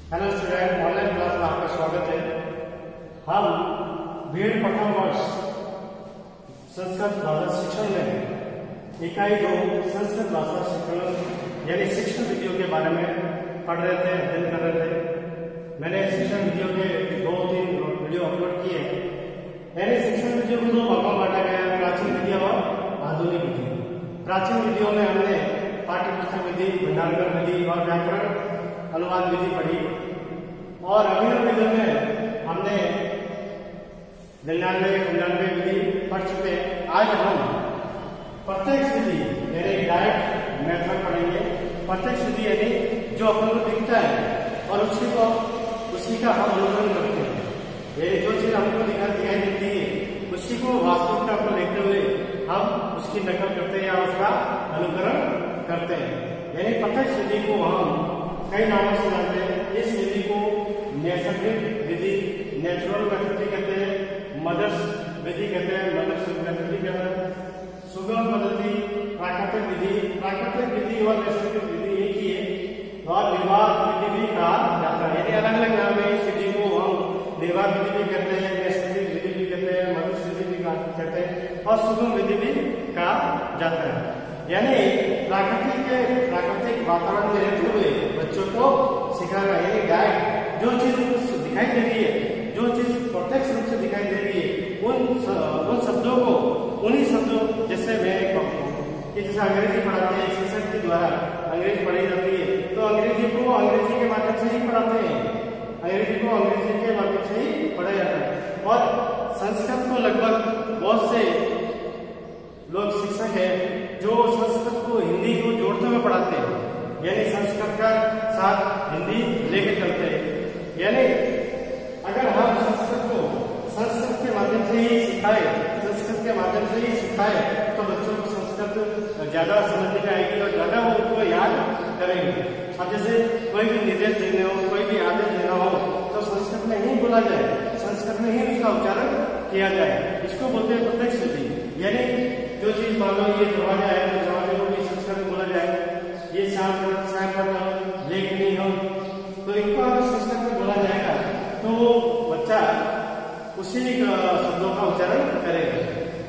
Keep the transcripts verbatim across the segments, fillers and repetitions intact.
Hello student, online class में आपका स्वागत है। हम बीएड प्रथम वर्ष संस्कृत भाषा शिक्षण में इकाई दो संस्कृत भाषा शिक्षण यानी शिक्षण विधियों के बारे में पढ़ रहे थे, अध्ययन कर रहे थे। मैंने शिक्षण विधियों के दो तीन वीडियो अपलोड किए। यानी शिक्षण विधियों को दो भागों में बांटा गया, प्राचीन विधियां और आधुनिक विधि। प्राचीन विधियों में हमने पाठ्य पुस्तक विधि, भंडारकर विधि और व्याकरण अनुवाद विधि पढ़ी, और अभिनव विधि में हमने निन्यानवे निन्यानवे विधि पढ़ चुके। आज हम प्रत्यक्ष विधि यानी डायरेक्ट मेथड पढ़ेंगे। प्रत्यक्ष विधि यानी जो अपन को दिखता है और उसी को उसी का हम अनुकरण करते हैं। यानी जो चीज हमको दिखाई दिखाई देती है उसी को वास्तविकता को लेते हुए हम उसकी नकल करते हैं या उसका अनुकरण करते हैं। यानी प्रत्यक्ष विधि को हम कई नामों से जानते हैं। इस विधि को नैसर्गिक विधि, नेचुरल मेथड भी कहते हैं, मदर्स विधि कहते हैं, मदर्स मेथड भी कहते हैं, सुगम पद्धति, प्राकृतिक विधि। प्राकृतिक विधि और नैसर्गिक विधि एक ही है, और निर्वाह विधि भी कहा जाता है। यानी अलग अलग नाम है। इस विधि को हम निर्वाह विधि भी कहते हैं, नैसर्गिक विधि भी कहते हैं, मदर्स विधि भी कहते हैं, और सुगम विधि भी कहा जाता है। यानी प्राकृतिक के प्राकृतिक वातावरण में रहते हुए बच्चों को सिखाना, यानी डायरेक्ट जो चीज दिखाई दे रही है, जो चीज प्रत्यक्ष रूप से दिखाई दे रही है, उन उन शब्दों को उन्हीं शब्दों, जैसे मैं कहूँ कि जैसे अंग्रेजी पढ़ाते हैं, शिक्षक के द्वारा अंग्रेजी पढ़ाई जाती है, तो अंग्रेजी को अंग्रेजी के माध्यम से ही पढ़ाते हैं, अंग्रेजी को अंग्रेजी के माध्यम से ही पढ़ाया जाता है। और संस्कृत को लगभग बहुत से लोग शिक्षक है जो संस्कृत को हिंदी को जोड़ते हुए पढ़ाते हैं, यानी संस्कृत का साथ हिंदी लेके चलते हैं। यानी अगर हम संस्कृत को संस्कृत के माध्यम से ही सिखाए, संस्कृत के माध्यम से ही सिखाए, तो बच्चों को संस्कृत ज्यादा समझ में आएगी और ज्यादा वो उनको याद करेंगे। अब जैसे कोई भी निर्देश देने हो, कोई भी आदेश देना हो, तो संस्कृत में ही बोला जाए, संस्कृत में ही उसका उच्चारण किया जाए। इसको बोलते हैं प्रत्यक्ष विधि। यानी जो चीज मान लो ये दरवाजा है, तो दरवाजे को भी संस्कृत में बोला जाए। ये शाम शाम लेखनी हो, तो इनको अगर संस्कृत में बोला जाएगा तो वो बच्चा उसी शब्दों का उच्चारण करेगा।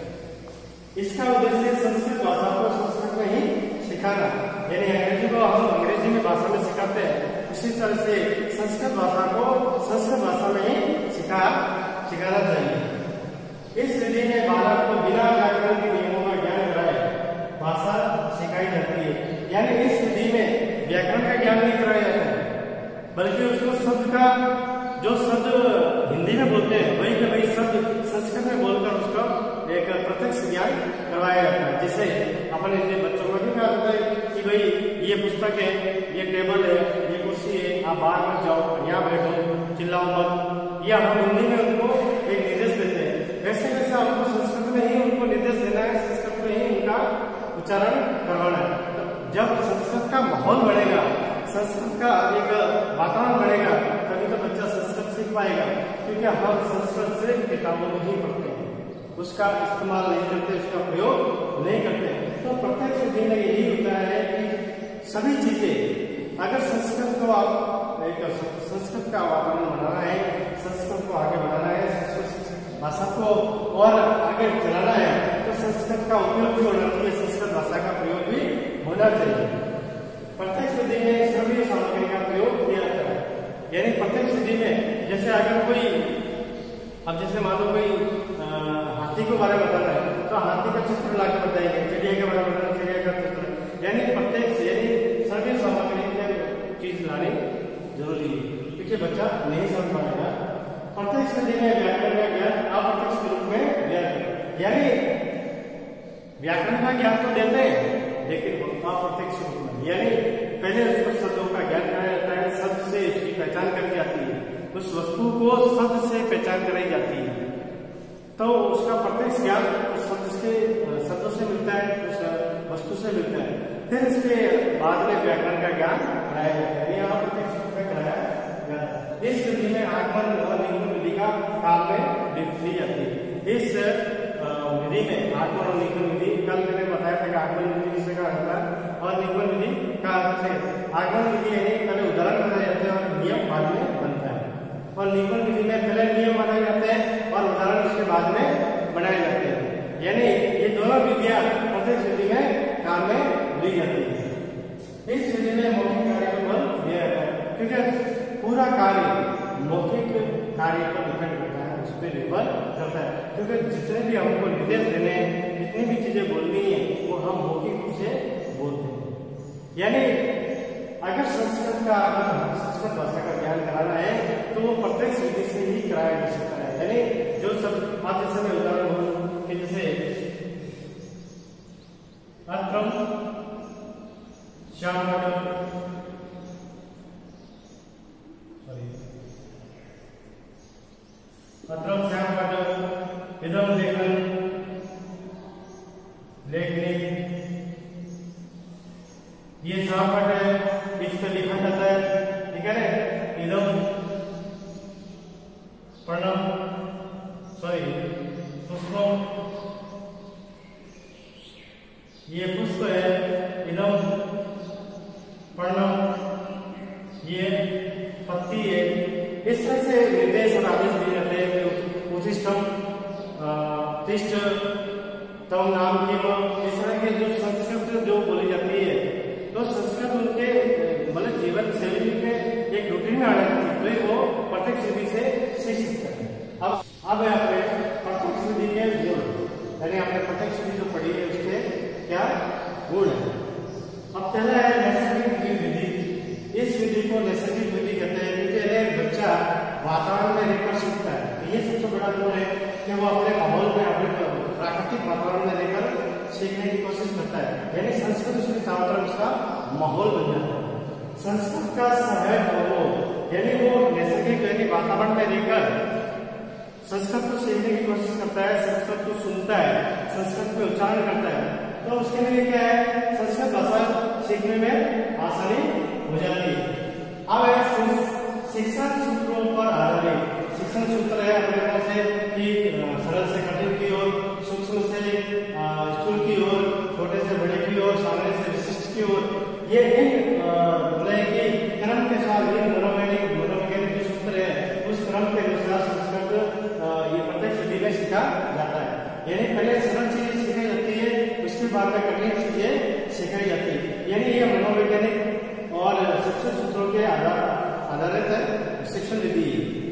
इसका उद्देश्य संस्कृत भाषा को संस्कृत में ही सिखाना, यानी अंग्रेजी को हम अंग्रेजी में भाषा में सिखाते हैं, उसी तरह से संस्कृत भाषा को संस्कृत भाषा में ही सिखा सिखाना चाहिए। इस विधि में बालक को बिना व्याकरण के नियमों का ज्ञान कराए भाषा सिखाई जाती है। यानी इस विधि में व्याकरण का ज्ञान नहीं कराया जाता है, बल्कि उसको शब्द का, जो शब्द हिंदी में बोलते हैं वही के वही शब्द संस्कृत में बोलकर उसका एक प्रत्यक्ष ज्ञान करवाया जाता है। जैसे अपन हिंदी बच्चों को भी कहा जाता है कि भाई ये पुस्तक है, ये टेबल है, ये कुर्सी है, आप बाहर मत जाओ, यहाँ बैठो, चिल्लाओ मत। या हम हिंदी में उनको एक निर्देश देते हैं, वैसे वैसे आपको संस्कृत में ही उनको निर्देश देना है, संस्कृत में ही उनका उच्चारण करवाना है। जब संस्कृत का माहौल बढ़ेगा, संस्कृत का एक वातावरण बढ़ेगा, तभी तो बच्चा संस्कृत सीख पाएगा। क्योंकि हम संस्कृत से किताबों में ही पढ़ते हैं, उसका इस्तेमाल नहीं करते, उसका प्रयोग नहीं करते। तो प्रत्यक्ष विधि में यही होता है कि सभी चीजें, अगर संस्कृत को आप एक संस्कृत का वातावरण बनाना है, संस्कृत को आगे बढ़ाना है, संस्कृत भाषा को और आगे चलाना है, तो संस्कृत का उपयोग भी होना चाहिए, संस्कृत भाषा का प्रयोग भी होना चाहिए। प्रत्यक्ष विधि में सभी सामग्री का प्रयोग किया जाता है। यानी प्रत्यक्ष विधि में जैसे अगर कोई, अब जैसे मान लो कोई हाथी को बारे में बताना है, तो हाथी का चित्र लाकर बताएंगे, चिड़िया के बारे में बताना, चिड़िया का चित्र। यानी प्रत्यक्ष यानी सभी सामग्री की चीज लानी जरूरी है, क्योंकि बच्चा नहीं समझ पाएगा। प्रत्यक्ष विधि में व्याकरण का ज्ञान अप्रत्यक्ष रूप में दिया जाता है। यानी व्याकरण का ज्ञान तो देते हैं, लेकिन अप्रत्यक्ष रूप में, यानी पहले उसको शब्दों का ज्ञान कराया जाता है, शब्द से इसकी पहचान करी जाती है, उस वस्तु को शब्द से पहचान कराई जाती है, तो उसका प्रत्यक्ष ज्ञान उस शब्द से शब्दों से मिलता है, उस वस्तु से मिलता है। फिर इसके बाद में व्याकरण का ज्ञान कराया जाता है, यानी अप्रत्यक्ष रूप में कराया जाता है। इस विधि में आगमन और निगमन विधि का काल में ली जाती है। इस विधि में आगमन और निगमन विधि, कल मैंने बताया था कि आगमन विधि किसे कहा जाता है और निगमन विधि का अर्थ है। आगमन विधि यानी पहले उदाहरण बताया जाता है और नियम बाद में और निपुण विधि में पहले नियम बनाए जाते हैं और उदाहरण उसके बाद में बनाए जाते हैं। यानी ये दोनों विधियां प्रत्यक्ष विधि में काम में ली जाती है। इस विधि में मौखिक कार्य को बल दिया जाता है, क्योंकि पूरा कार्य मौखिक कार्य पर डिपेंड करता है, उस पर निर्भर करता है। क्योंकि जितने भी हमको निर्देश देने हैं, जितनी भी चीजें बोलनी है, वो हम मौखिक रूप से बोलते हैं। यानी अगर संस्कृत का संस्कृत भाषा का ज्ञान कराना है तो वो प्रत्यक्ष विधि से ही कराया जा सकता है। यानी जो सब आते समय उदाहरण हो कि जैसे अत्रम श्याम अत्रम श्याम पट इदम लेखन लेखनी, ये श्यामपट है, इस पे लिखा जाता है, ठीक है ना। इदम प्रणम सॉरी पुष्पम, ये पुष्प है, इदम प्रणम ये पत्ती है। इस तरह से निर्देश और आदेश दिए जाते हैं। उचिष्टम तिष्ठ तम नाम की, इस तरह के जो संस्कृत जो बोली जाती है, तो संस्कृत उनके मतलब जीवन शैली में एक रूटीन में आना चाहिए, तो वो प्रत्यक्ष विधि से सीख सकते हैं। अब अब आपने प्रत्यक्ष विधि के गुण, यानी आपने प्रत्यक्ष विधि जो पढ़ी है उसके क्या गुण है। अब पहला है नैसर्गिक विधि। इस विधि को नैसर्गिक विधि कहते हैं, क्योंकि एक बच्चा वातावरण में रहकर सीखता है। तो ये सबसे बड़ा गुण है कि वो अपने माहौल में, अपने प्राकृतिक वातावरण में रहकर सीखने की कोशिश करता है। यानी संस्कृत उसके चारों तरफ उसका माहौल बन जाता है। संस्कृत का सहज माहौल, यानी वो नैसर्गिक यानी वातावरण में रहकर संस्कृत को सीखने की कोशिश करता है, संस्कृत को सुनता है, संस्कृत में उच्चारण करता है, तो उसके लिए क्या है, संस्कृत भाषा सीखने में आसानी हो जाती है। अब शिक्षण सूत्रों पर आधारित शिक्षण सूत्र है अपने पास है कि सरल से कठिन की ओर, सूक्ष्म से स्थूल की ओर, छोटे से बड़े की ओर, सामान्य से विशिष्ट की ओर। ये इन बोले कि क्रम के साथ मनोवैज्ञानिक मनोवैज्ञानिक जो सूत्र है उस क्रम के अनुसार संस्कृत ये प्रत्यक्ष विधि में सीखा जाता है। यानी पहले सरल चीजें सीखाई जाती है, उसके बाद में कठिन चीजें सिखाई जाती है। यानी ये मनोवैज्ञानिक और शिक्षण सूत्रों के आधार आधारित है शिक्षण विधि।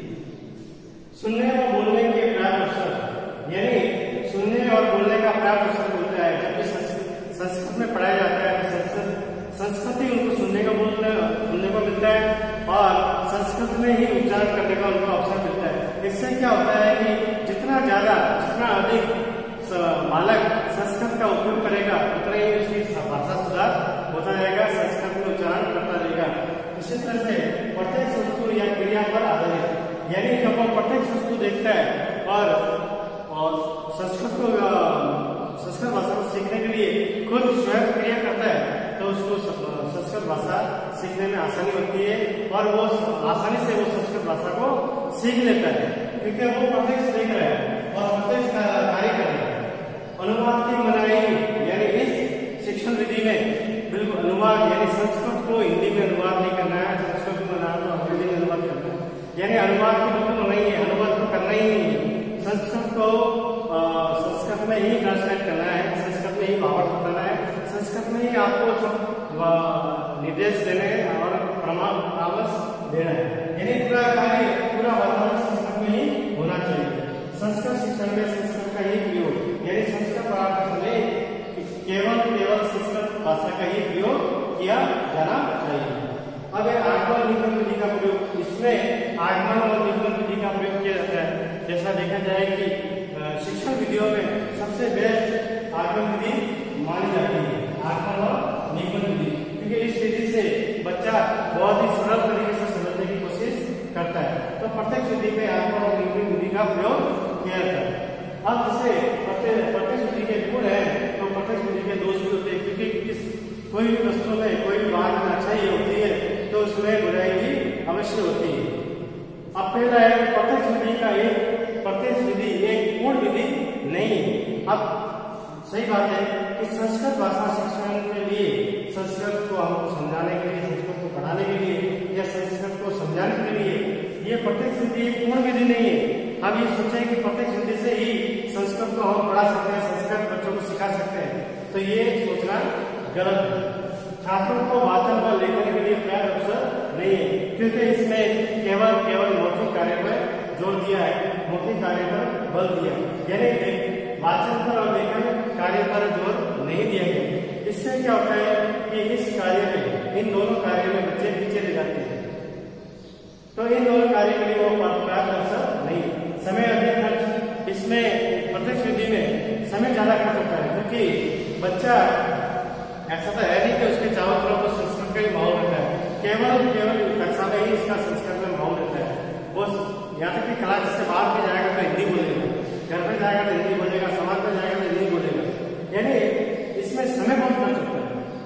सुनने और बोलने के पर्याप्त अवसर, यानी सुनने और बोलने का पर्याप्त अवसर मिलता है। जब भी संस्कृत में पढ़ाया जाता है संस्कृत ही उनको सुनने का बोलने सुनने को मिलता है और संस्कृत में ही उच्चारण करने का उनको अवसर मिलता है। इससे क्या होता है कि जितना ज्यादा जितना अधिक बालक संस्कृत का उपयोग करेगा उतना ही उसकी भाषा सुधार होता रहेगा, संस्कृत में उच्चारण करता रहेगा। इसी तरह से प्रत्येक वस्तु या क्रिया पर आधारित, यानी जब वो प्रत्येक वस्तु देखता है और और संस्कृत को संस्कृत भाषा को सीखने के लिए खुद स्वयं क्रिया करता है तो उसको संस्कृत भाषा सीखने में आसानी होती है और वो आसानी से वो संस्कृत भाषा को सीख लेता है, क्योंकि वो प्रत्यक्ष देख रहा है और प्रत्यक्ष कार्य कर रहा है। अनुवाद की मनाही, यानी इस शिक्षण विधि में बिल्कुल अनुवाद, यानी संस्कृत को हिंदी में अनुवाद नहीं करना है, संस्कृत को बनाना तो अंग्रेजी में अनुवाद करना है। यानी अनुवाद की बिल्कुल मनाही है, अनुवाद तो करना ही नहीं है। संस्कृत को संस्कृत में ही ट्रांसलेट करना है, संस्कृत में ही भावार्थ बताना है, संस्कृत में ही आपको सब निर्देश देने और परामर्श देना है। यानी पूरा कार्य पूरा वातावरण संस्कृत में ही होना चाहिए। संस्कृत शिक्षण में संस्कृत का ही प्रयोग, यानी संस्कृत पढ़ाते समय केवल केवल संस्कृत भाषा का ही प्रयोग किया जाना चाहिए। अब आगमन निगमन विधि का प्रयोग, इसमें आगमन और निगमन विधि का प्रयोग किया जाता है। जैसा देखा जाए कि शिक्षण विधियों में सबसे बेस्ट आगमन विधि मानी जाती है, आगमन और निगमन विधि, क्योंकि इस विधि से बच्चा बहुत ही सरल तरीके से समझने की कोशिश करता है। तो प्रत्यक्ष विधि में आगमन और निगमन विधि का प्रयोग किया जाता है। अब जैसे प्रत्यक्ष विधि के गुण है तो प्रत्यक्ष विधि के दोष भी होते हैं, क्योंकि किस कोई भी वस्तु में कोई भी बात में अच्छाई होती है तो उसमें बुराई भी अवश्य होती है। अब पहला है प्रत्यक्ष विधि का एक प्रत्यक्ष विधि एक पूर्ण विधि नहीं। अब सही बात है कि संस्कृत भाषा शिक्षण के लिए, संस्कृत को हमको समझाने के लिए, संस्कृत को पढ़ाने के लिए या संस्कृत को समझाने के लिए ये प्रत्यक्ष विधि पूर्ण विधि नहीं है। हम ये सोचे कि प्रत्यक्ष विधि से ही संस्कृत को हम पढ़ा सकते हैं, संस्कृत बच्चों को सिखा सकते हैं, तो ये सोचना गलत है। छात्रों को वाचन व लेखन के लिए पर्याप्त अवसर नहीं है, क्योंकि इसमें केवल केवल मौखिक कार्य पर जोर दिया है, मौखिक कार्य पर बल दिया है, यानी वाचन पर और लेखन कार्य पर जोर नहीं दिया गया। इससे क्या होता है कि इस कार्य में, इन दोनों कार्यों में बच्चे पीछे रह जाते हैं, तो इन दोनों कार्य के लिए वो पर्याप्त अवसर नहीं। समय अधिक खर्च, इसमें प्रत्यक्ष विधि में समय ज्यादा खर्च होता है, क्योंकि बच्चा ऐसा तो है नहीं कि उसके चारों तरफ संस्कृत का ही माहौल रहता है, केवल केवल कक्षा में ही इसका संस्कृत में माहौल रहता है। वो यहाँ तक कि क्लास से बाहर भी जाएगा तो हिंदी बोलेगा, घर पे जाएगा तो हिंदी बोलेगा, समाज में जाएगा तो हिंदी बोलेगा, यानी इसमें समय बहुत खर्च होता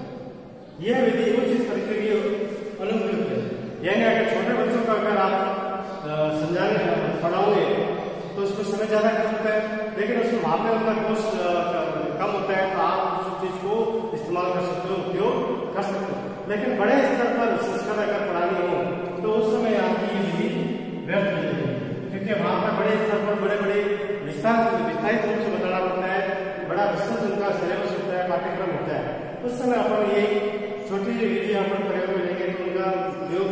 है। यह विधि उच्च स्तर के लिए अनुपयुक्त है, यानी अगर छोटे बच्चों का अगर आप समझाने पढ़ाओगे तो उसमें समय ज्यादा खर्च होता है, लेकिन उसमें वहां पे उनका कोर्स कम होता है, तो आप उस चीज को इस्तेमाल कर सकते हो, उपयोग कर सकते हो। लेकिन बड़े स्तर पर संस्कृत अगर पढ़ानी हो तो उस समय आपकी ये विधि व्यर्थ हो जाएगी, क्योंकि वहां पर बड़े स्तर पर बड़े बड़े विस्तार विस्तारित रूप से बताना पड़ता है, बड़ा विस्तृत उनका सिलेबस होता है, पाठ्यक्रम होता है। उस समय अपन ये छोटी सी विधि अपन प्रयोग में लेंगे तो उनका उपयोग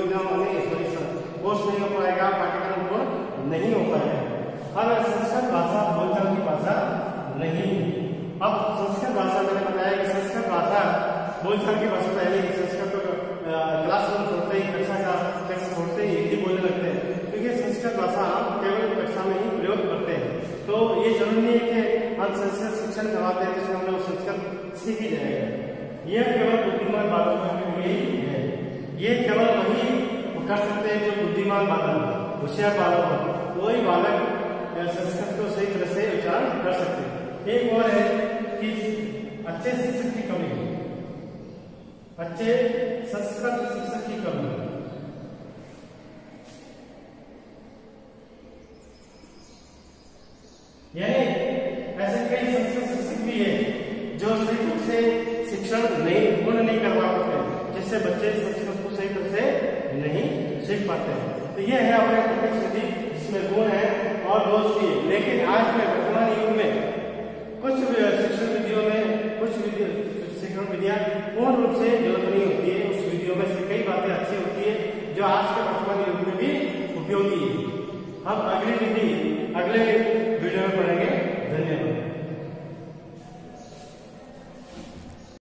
कोर्स नहीं हो पाएगा, पाठ्यक्रम को नहीं हो पाएगा। और संस्कृत भाषा बोलचाल की भाषा नहीं। अब संस्कृत भाषा मैंने बताया कि संस्कृत भाषा बोलचाल की भाषा पहले ही संस्कृत क्लासरूम छोड़ते ही, कक्षा का कक्षा छोड़ते ही हिंदी बोलने लगते हैं, क्योंकि संस्कृत भाषा हम केवल कक्षा में ही प्रयोग करते हैं। तो ये जरूरी नहीं है कि हम संस्कृत शिक्षण करवाते हैं जिससे हम लोग संस्कृत सीख ही जाएगा। यह केवल बुद्धिमान बालकों के लिए ही है, ये केवल वही कर सकते हैं जो बुद्धिमान बालक, होशियार बालक, वही बालक संस्कृत को सही तरह से उच्चारण कर सकते हैं। एक और है कि अच्छे शिक्षक की कमी है, अच्छे संस्कृत शिक्षक की कमी है। यानी ऐसे कई संस्कृत शिक्षक भी है जो सही रूप से शिक्षण नहीं पूर्ण नहीं करवा पाते, जिससे बच्चे संस्कृत को सही तरह से नहीं सीख पाते हैं। तो यह है अपने प्रत्यक्ष विधि जिसमें गुण है और दोष भी है। लेकिन आज में वर्तमान युग में कुछ शिक्षण विधियों में कुछ शिक्षण विधियां पूर्ण रूप से जरूरत नहीं होती है, उस विधियों में से कई बातें अच्छी होती है जो आज के वर्तमान युग में भी उपयोगी है। हम अगली विधि अगले वीडियो में पढ़ेंगे। धन्यवाद।